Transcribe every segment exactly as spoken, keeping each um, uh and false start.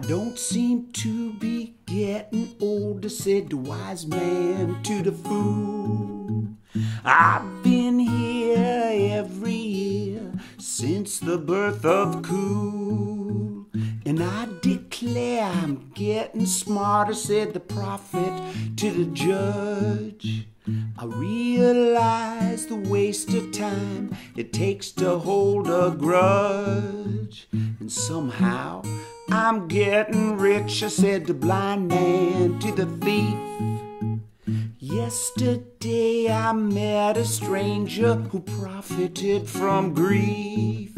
don't seem to be getting older, said the wise man to the fool. I've been here every year since the birth of cool, and I declare I'm getting smarter, said the prophet to the judge. I realize the waste of time it takes to hold a grudge, and somehow I'm getting richer, said the blind man to the thief. Yesterday I met a stranger who profited from grief.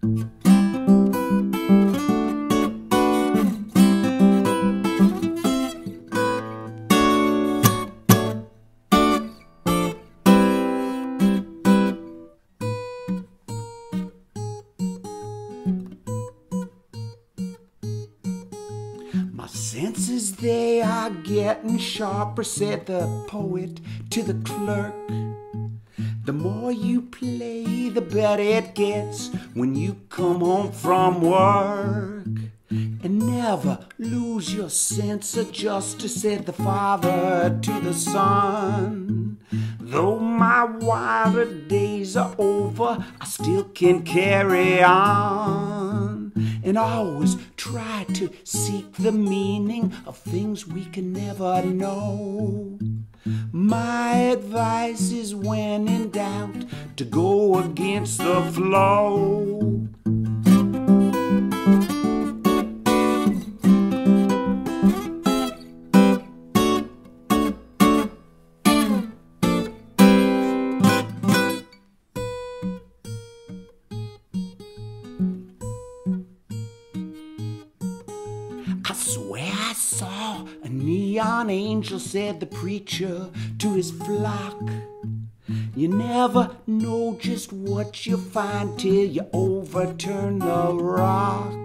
My senses, they are getting sharper, said the poet to the clerk. The more you play, the better it gets when you come home from work. And never lose your sense of justice, said the father to the son. Though my wilder days are over, I still can carry on, and always try to seek the meaning of things we can never know. My advice is, when in doubt, to go against the flow. I swear I saw a neon angel, said the preacher to his flock. You never know just what you'll find till you overturn the rock.